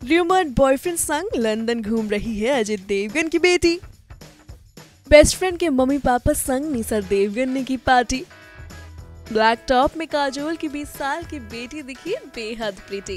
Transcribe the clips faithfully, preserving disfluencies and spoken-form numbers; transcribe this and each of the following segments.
Rumoured boyfriend संग London घूम रही है अजय देवगन की बेटी। बेस्ट फ्रेंड के मम्मी पापा संग निशा देवगन ने की पार्टी। ब्लैक टॉप में काजोल की बीस साल की बेटी दिखी बेहद प्रिटी।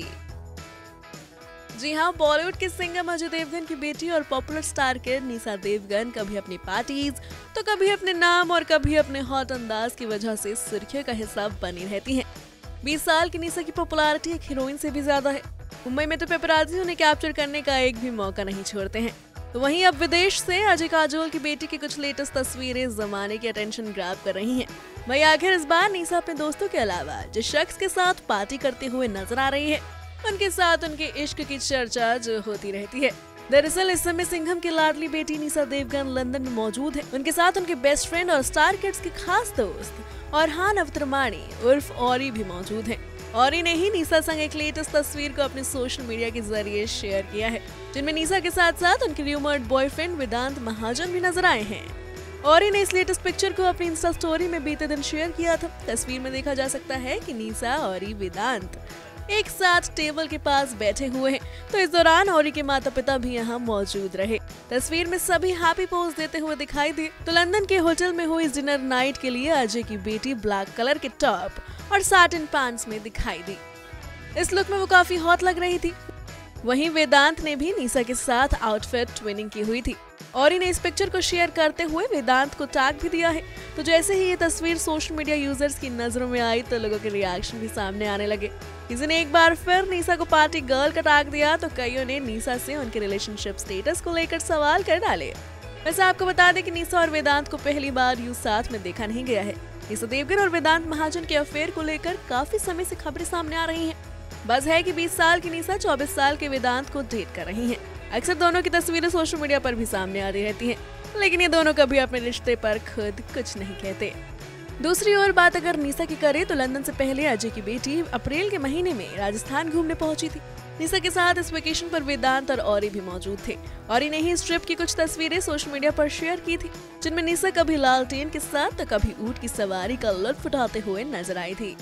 जी हाँ, बॉलीवुड के सिंगर अजय देवगन की बेटी और popular star kid Nysa Devgan कभी अपनी पार्टीज तो कभी अपने नाम और कभी अपने हॉट अंदाज की वजह से सुर्खियों का हिस्सा बनी रहती हैं। बीस साल की निशा की पॉपुलैरिटी एक हीरोइन से भी ज्यादा है। मुंबई में तो पेपराजी उन्हें कैप्चर करने का एक भी मौका नहीं छोड़ते हैं। तो वहीं अब विदेश से अजय काजोल की बेटी की कुछ लेटेस्ट तस्वीरें जमाने की अटेंशन ग्रैब कर रही हैं। वहीं आखिर इस बार निशा अपने दोस्तों के अलावा जिस शख्स के साथ पार्टी करते हुए नजर आ रही है, उनके साथ उनके इश्क की चर्चा जो होती रहती है। दरअसल इस समय सिंघम की लाडली बेटी निशा देवगन लंदन में मौजूद है। उनके साथ उनके बेस्ट फ्रेंड और स्टार किड्स के खास दोस्त और हान अवतरमाणी उर्फ औरी भी मौजूद है। औरी ने ही निशा संग एक लेटेस्ट तस्वीर को अपने सोशल मीडिया के जरिए शेयर किया है, जिनमें निशा के साथ साथ उनके र्यूमर्ड बॉयफ्रेंड वेदांत महाजन भी नजर आए हैं। औरी ने इस लेटेस्ट पिक्चर को अपनी इंस्टा स्टोरी में बीते दिन शेयर किया था। तस्वीर में देखा जा सकता है कि निशा और वेदांत एक साथ टेबल के पास बैठे हुए हैं। तो इस दौरान औरी के माता पिता भी यहाँ मौजूद रहे। तस्वीर में सभी हैप्पी पोज देते हुए दिखाई दिए। तो लंदन के होटल में हुई इस डिनर नाइट के लिए अजय की बेटी ब्लैक कलर के टॉप और साटिन पैंट्स में दिखाई दी। इस लुक में वो काफी हॉट लग रही थी। वहीं वेदांत ने भी निशा के साथ आउटफिट ट्विनिंग की हुई थी। औरी ने इस पिक्चर को शेयर करते हुए वेदांत को टैग भी दिया है। तो जैसे ही ये तस्वीर सोशल मीडिया यूजर्स की नजरों में आई तो लोगों के रिएक्शन भी सामने आने लगे। किसी ने एक बार फिर निशा को पार्टी गर्ल का टैग दिया तो कईयों ने निशा से उनके रिलेशनशिप स्टेटस को लेकर सवाल कर डाले। वैसे आपको बता दें कि निशा और वेदांत को पहली बार यूं साथ में देखा नहीं गया है। निशा देवगन और वेदांत महाजन के अफेयर को लेकर काफी समय से खबरें सामने आ रही हैं। बस है कि बीस साल की निशा चौबीस साल के वेदांत को डेट कर रही हैं। अक्सर दोनों की तस्वीरें सोशल मीडिया पर भी सामने आती रहती हैं, लेकिन ये दोनों कभी अपने रिश्ते पर खुद कुछ नहीं कहते। दूसरी ओर बात अगर निशा की करें तो लंदन से पहले अजय की बेटी अप्रैल के महीने में राजस्थान घूमने पहुंची थी। निशा के साथ इस वेकेशन पर वेदांत और औरी भी मौजूद थे। औरी ने ही इस ट्रिप की कुछ तस्वीरें सोशल मीडिया पर शेयर की थी, जिनमें निशा कभी लालटेन के साथ तो कभी ऊंट की सवारी का लुत्फ उठाते हुए नजर आई थी।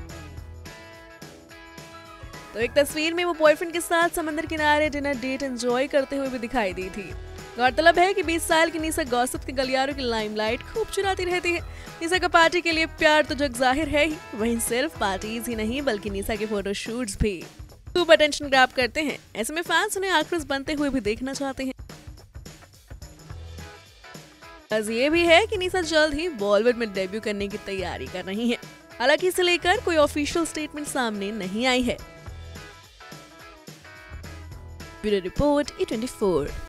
तो एक तस्वीर में वो बॉयफ्रेंड के साथ समंदर किनारे डिनर डेट एंजॉय करते हुए भी दिखाई दी थी। गौरतलब है कि बीस साल की निशा गॉसिप के गलियारों की लाइमलाइट खूब चुराती रहती है। निशा का पार्टी के लिए प्यार तो जग जाहिर है ही, वहीं सिर्फ पार्टीज ही नहीं बल्कि निशा के फोटोशूट्स भी खूब अटेंशन ग्रैब करते हैं। ऐसे में फैंस उन्हें एक्ट्रेस बनते हुए भी देखना चाहते हैं। बस ये भी है कि निशा जल्द ही बॉलीवुड में डेब्यू करने की तैयारी कर रही है। हालांकि इसे लेकर कोई ऑफिशियल स्टेटमेंट सामने नहीं आई है। Bureau report E twenty four.